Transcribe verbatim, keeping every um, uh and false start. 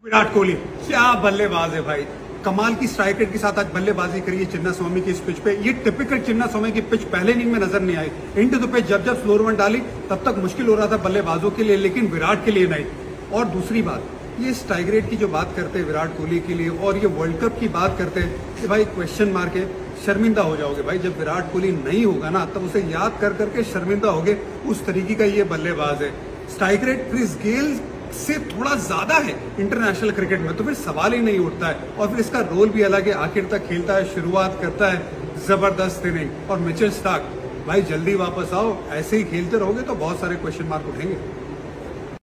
विराट कोहली क्या बल्लेबाज है भाई, कमाल की स्ट्राइक रेट के साथ आज बल्लेबाजी करी है चिन्ना स्वामी की इस पिच पे। ये टिपिकल चिन्ना स्वामी की पिच पहले इनिंग में नजर नहीं आई। इनटू द पिच जब जब स्लोअर वन डाली तब तक मुश्किल हो रहा था बल्लेबाजों के लिए, लेकिन विराट के लिए नहीं। और दूसरी बात, ये स्ट्राइक रेट की जो बात करते हैं विराट कोहली के लिए और ये वर्ल्ड कप की बात करते हैं कि भाई क्वेश्चन मार्क है, शर्मिंदा हो जाओगे भाई। जब विराट कोहली नहीं होगा ना तब उसे याद कर करके शर्मिंदा होगे। उस तरीके का ये बल्लेबाज है। स्ट्राइक रेट क्रिस गेल से थोड़ा ज्यादा है इंटरनेशनल क्रिकेट में, तो फिर सवाल ही नहीं उठता है। और फिर इसका रोल भी अलग है, आखिर तक खेलता है, शुरुआत करता है, जबरदस्त इनिंग। और मिचेल स्टार्क भाई जल्दी वापस आओ, ऐसे ही खेलते रहोगे तो बहुत सारे क्वेश्चन मार्क उठेंगे।